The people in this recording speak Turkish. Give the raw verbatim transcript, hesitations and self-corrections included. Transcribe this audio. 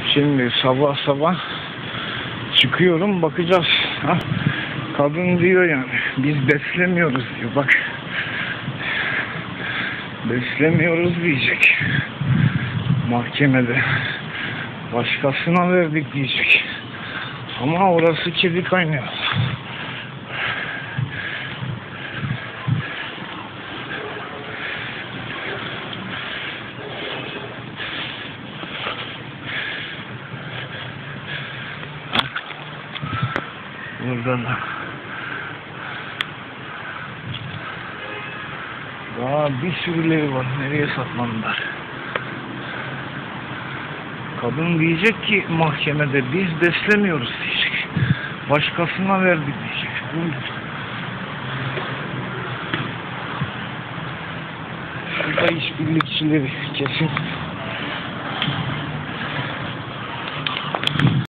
Şimdi sabah sabah çıkıyorum, bakacağız. Ha? Kadın diyor yani biz beslemiyoruz diyor, bak. Beslemiyoruz diyecek. Mahkemede. Başkasına verdik diyecek. Ama orası kedi kaynıyor. Burada da daha bir sürüleri var. Nereye saklandılar? Kadın diyecek ki mahkemede biz beslemiyoruz diyecek. Başkasına verdik diyecek. Şurada işbirlikçileri kesin.